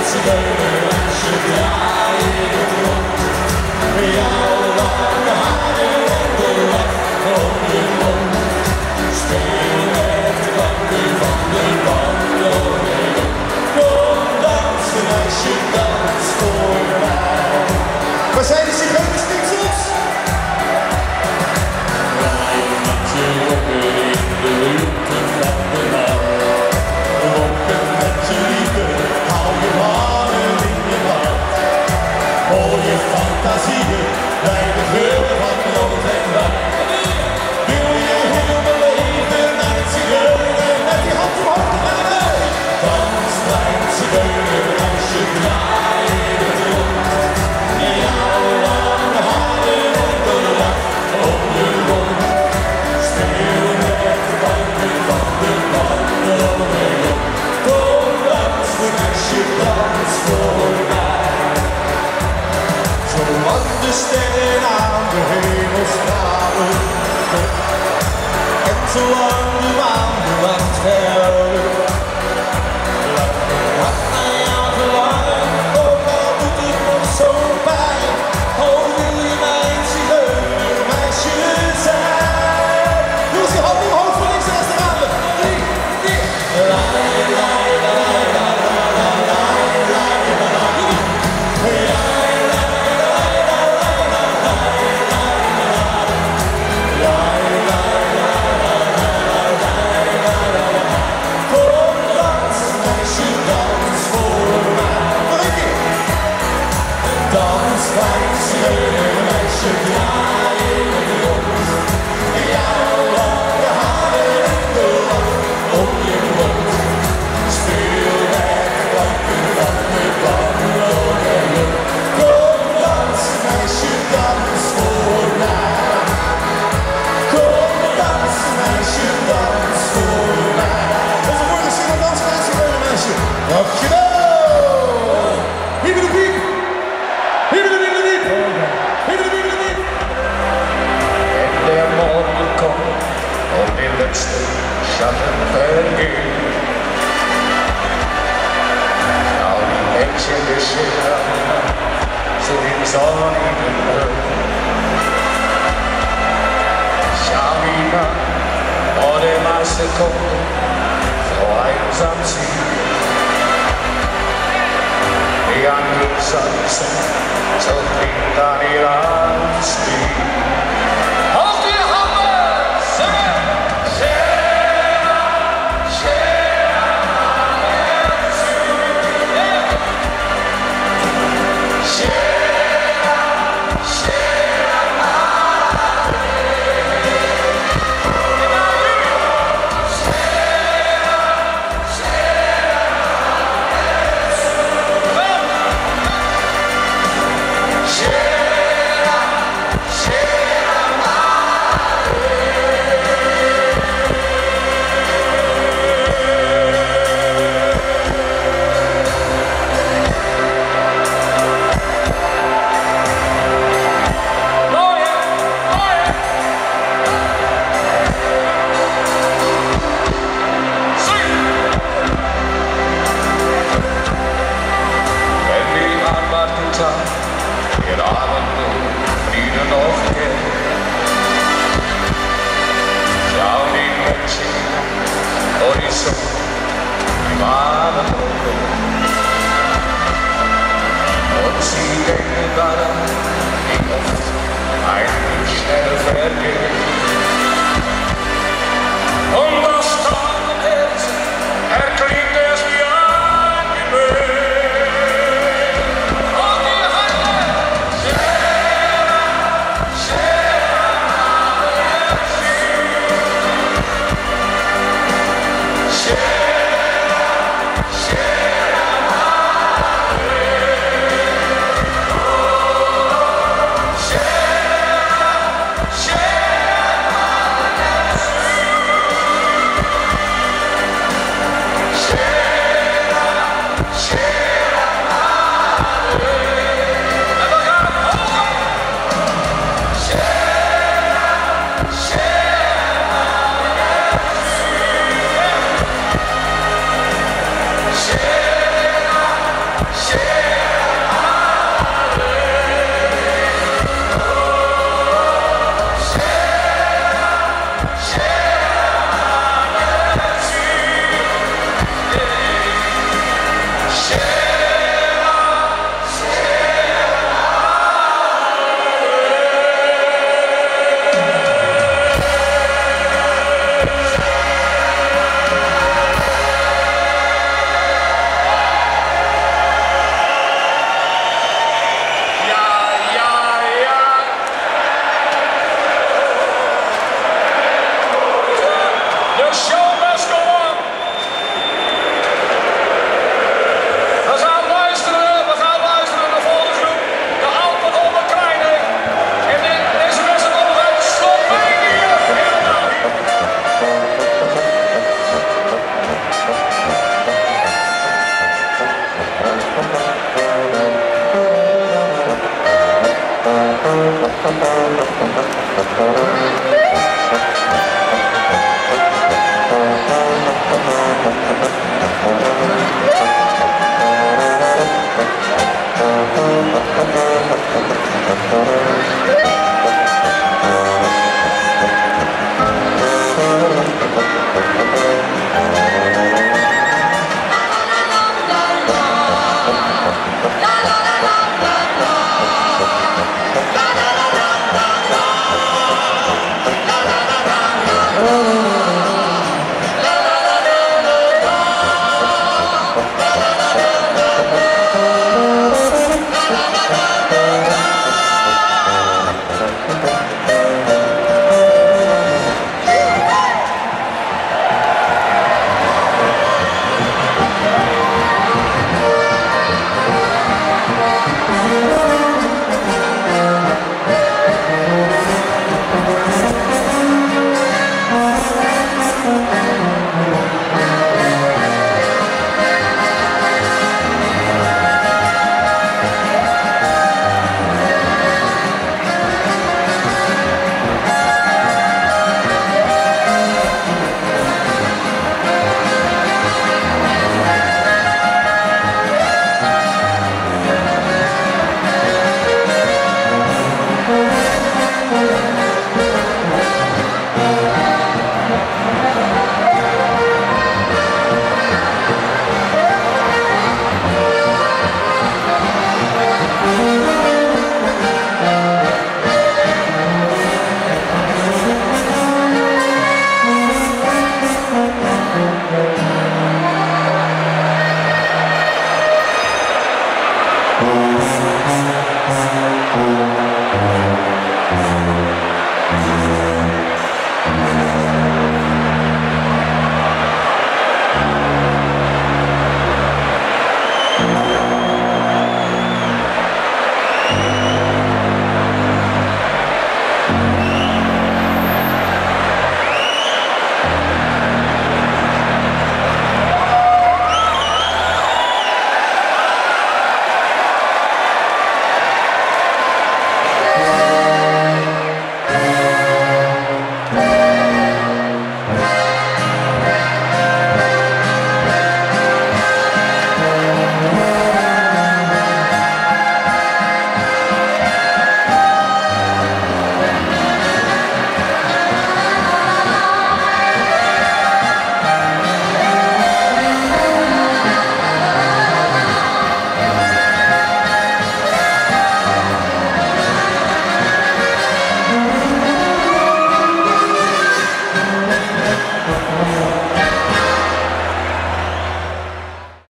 Waar zijn de zigeunerstiksels? Wij met je rokken in de luchten van de maan. Rokken met je liefde, hou je mannen in je hand. Mooie fantasieën, bij de geur van nood en wijn. Wil je heel mijn leven naar het zigeuner, met die hand omhoog naar de lucht. Dans bij het zigeuner als je draait het rond. Jouw lange haren en de lach op je mond. Speel met de banken van de wandelingen. Kom dansen als je dans voor mij. Zolang de sterren aan de hemel stralen en zolang de maan de nacht verhuilt, laat me hart naar jou verlangen, ook al doet het nog zo pijn. Oh, wil je mijn zigeunermeisje zijn? Doe eens je hand omhoog voor links en rechts te raden. 3, 4. La la la la la la la la dans bij het zigeunermeisje, draai in het rond. Jouw lange haren en de lach op je mond. Speel met de klanken van de bandoneon. Kom dans meisje, dans voor mij. Kom dans meisje, dans voor mij. Onze morgen zingen dans bij het zigeunermeisje. Dankjewel! Hiebe de piep! Hiebe de piep de piep! Hiebe de piep de piep! En der morgen komt om de letzte Schatten vergehen. Schau die Mädchen bescheren, so den sonnigen Rücken. Schau ihn an, vor der Masse kommt, so einsam sie. Die anderen Sanzen, so klingt an ihr Anstieg. Auf die Hammer! Singen! Schera, Schera, Schera, Schera, Schera,